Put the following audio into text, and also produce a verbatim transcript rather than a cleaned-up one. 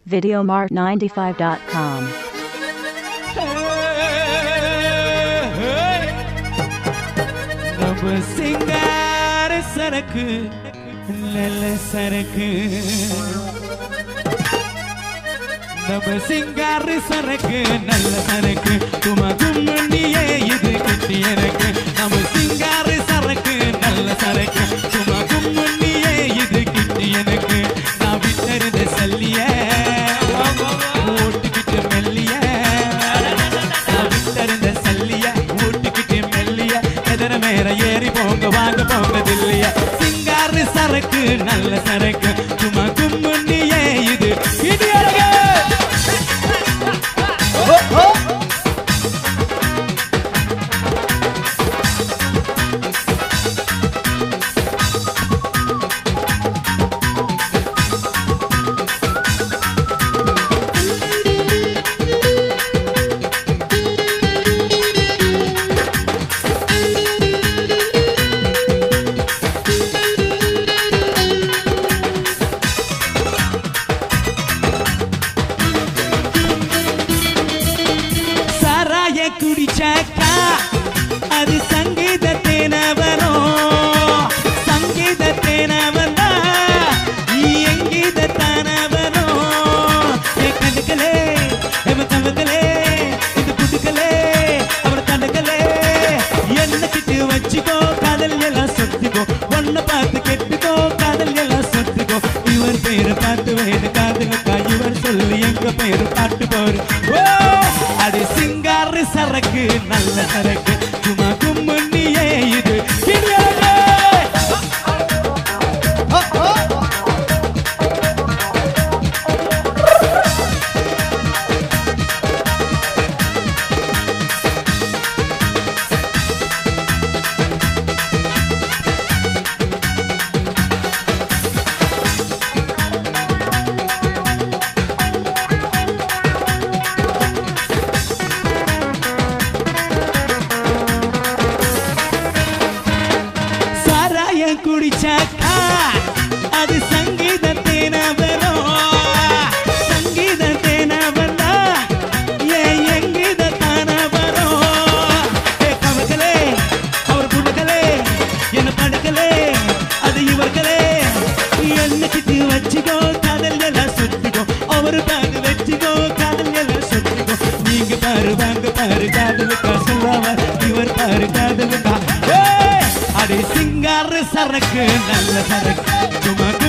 videomart ninety-five dot com. Nama singar sarakku, lala sarakku. Nama singar sarakku, lala sarakku. Tuma gumniye idu kittiyanakku. Nama singar sarakku, lala sarakku. Tuma gumniye idu kittiyanakku. Na vittarde salliye, oottikittu melliye. Na vittarde salliye, oottikittu melliye. Edara mera yeri ponga vaanga ponga dilliye. Singar sarakku, lala sarakku. Tuma gumniye idu kittiyanakku. குடிச்சாக்கா அது சங்கீதத்தேன வரும் சங்கீதத்தேன வந்தா எங்கீதத்தான வரும் என் கண்ணுக்களே எவன் கவங்களே இது குடுக்கலே அவர் கண்ணுக்களே என்ன கிட்டு வச்சுக்கோ காதல் எல்லாம் சொத்துக்கோ ஒன்ன பார்த்து கெட்டுக்கோ காதல் எல்லாம் சொத்துக்கோ இவர் பேரு பார்த்து வேறு காதலுக்கா இவர் சொல்லி எங்க பேரு பாட்டு போரு அது சிங்கார சரக்கு நல்ல சரக்கு சும்மா கும்முன்னியே இது கிடியாரே குடிச்சாக்கா அது சங்கீதத்தேன வரும் சங்கீதத்தேன வந்தா ஏன் எங்கீதத்தான வரும் ஏ கவர்களே அவர் குடுக்கலே என்ன படுக்கலே அது இவர்களே என்ன கிட்டு வச்சுக்கோ காதல் எல்லாம் சுத்திக்கோ அவரு பாரு வச்சுக்கோ காதல் எல்லாம் சுத்திக்கோ நீங்க பாரு வாங்க பாரு காதலுக்கா சொல்லாம இவர் பாரு காதலுக்கா அடி சிங்கார சரக்கு நல்ல சரக்கு சும்மா